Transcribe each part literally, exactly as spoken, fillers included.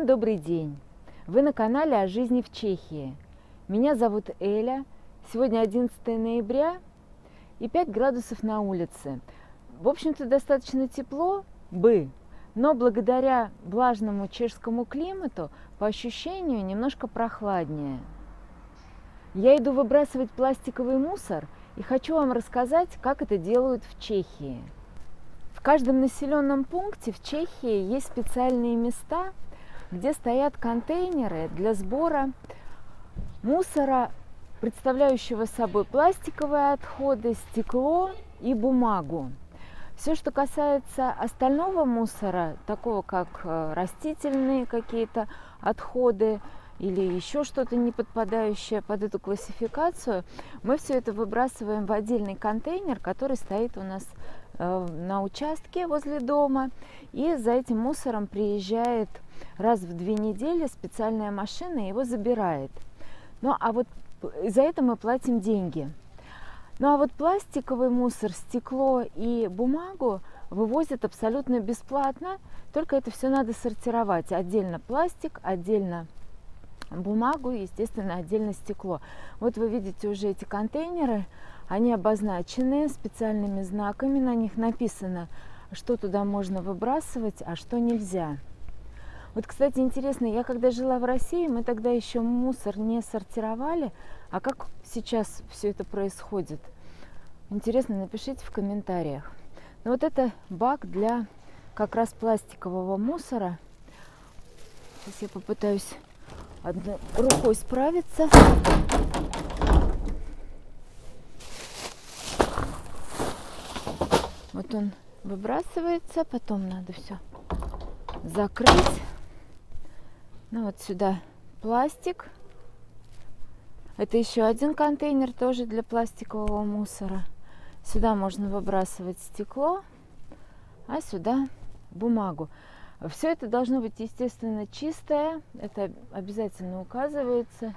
добрый день! Вы на канале о жизни в Чехии. Меня зовут Эля. Сегодня одиннадцатое ноября и пять градусов на улице. В общем-то, достаточно тепло бы, но благодаря влажному чешскому климату по ощущению немножко прохладнее. Я иду выбрасывать пластиковый мусор и хочу вам рассказать, как это делают в Чехии. В каждом населенном пункте в Чехии есть специальные места, где стоят контейнеры для сбора мусора, представляющего собой пластиковые отходы, стекло и бумагу. Все, что касается остального мусора, такого как растительные какие-то отходы или еще что-то не подпадающее под эту классификацию, мы все это выбрасываем в отдельный контейнер, который стоит у нас на участке возле дома, и за этим мусором приезжает раз в две недели специальная машина и его забирает. Ну а вот за это мы платим деньги. Ну а вот пластиковый мусор, стекло и бумагу вывозят абсолютно бесплатно, только это все надо сортировать. Отдельно пластик, отдельно бумагу и, естественно, отдельно стекло. Вот вы видите уже эти контейнеры. Они обозначены специальными знаками, на них написано, что туда можно выбрасывать, а что нельзя. Вот, кстати, интересно, я когда жила в России, мы тогда еще мусор не сортировали, а как сейчас все это происходит? Интересно, напишите в комментариях. Ну, вот это бак для как раз пластикового мусора. Сейчас я попытаюсь одной рукой справиться. Вот он выбрасывается, потом надо все закрыть. Ну вот сюда пластик. Это еще один контейнер тоже для пластикового мусора. Сюда можно выбрасывать стекло, а сюда бумагу. Все это должно быть, естественно, чистое. Это обязательно указывается.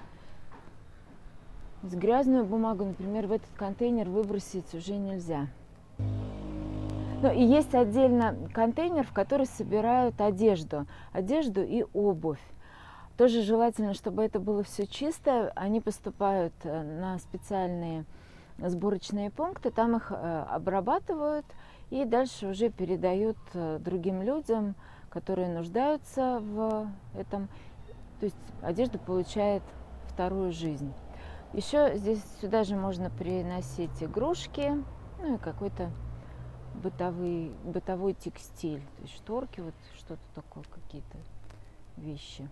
Грязную бумагу, например, в этот контейнер выбросить уже нельзя. Ну, и есть отдельно контейнер, в который собирают одежду, одежду и обувь. Тоже желательно, чтобы это было все чистое. Они поступают на специальные сборочные пункты, там их обрабатывают и дальше уже передают другим людям, которые нуждаются в этом. То есть одежда получает вторую жизнь. Еще здесь сюда же можно приносить игрушки, ну и какой-то бытовый, бытовой текстиль, то есть шторки, вот что-то такое, какие-то вещи.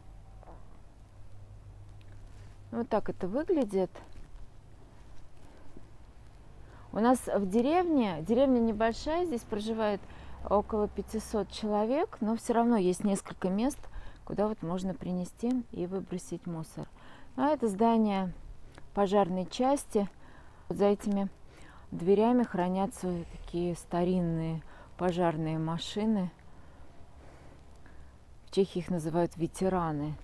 Вот так это выглядит. У нас в деревне, деревня небольшая, здесь проживает около пятисот человек, но все равно есть несколько мест, куда вот можно принести и выбросить мусор. А это здание пожарной части. Вот за этими дверями хранятся такие старинные пожарные машины. В Чехии их называют ветераны.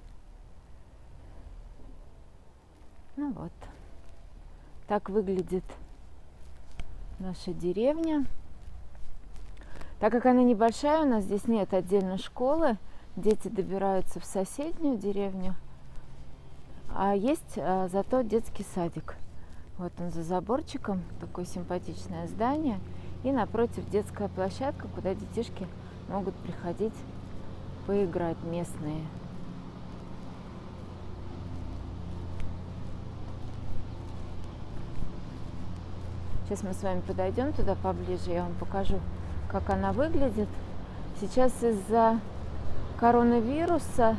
Ну вот, так выглядит наша деревня. Так как она небольшая, у нас здесь нет отдельно школы, дети добираются в соседнюю деревню, а есть а, зато детский садик. Вот он за заборчиком, такое симпатичное здание, и напротив детская площадка, куда детишки могут приходить поиграть местные. Сейчас мы с вами подойдем туда поближе, я вам покажу, как она выглядит. Сейчас из-за коронавируса,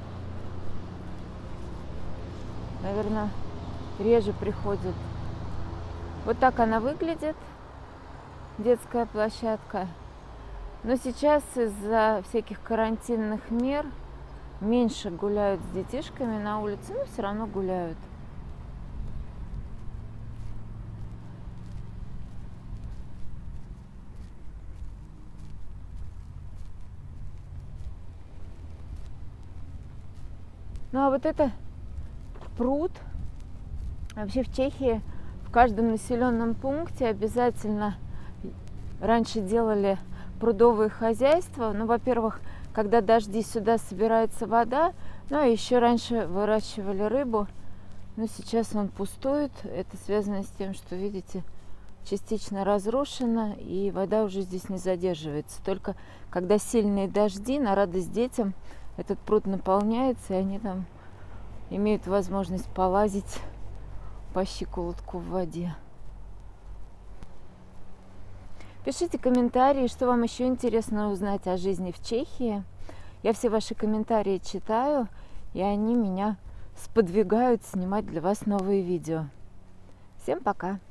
наверное, реже приходят. Вот так она выглядит, детская площадка. Но сейчас из-за всяких карантинных мер меньше гуляют с детишками на улице, но все равно гуляют. Ну а вот это пруд. Вообще в Чехии в каждом населенном пункте обязательно раньше делали прудовые хозяйства. Ну, во-первых, когда дожди, сюда собирается вода. Ну, а еще раньше выращивали рыбу, но сейчас он пустует. Это связано с тем, что, видите, частично разрушено, и вода уже здесь не задерживается. Только когда сильные дожди, на радость детям, этот пруд наполняется, и они там имеют возможность полазить по щиколотку в воде. Пишите комментарии, что вам еще интересно узнать о жизни в Чехии. Я все ваши комментарии читаю, и они меня сподвигают снимать для вас новые видео. Всем пока!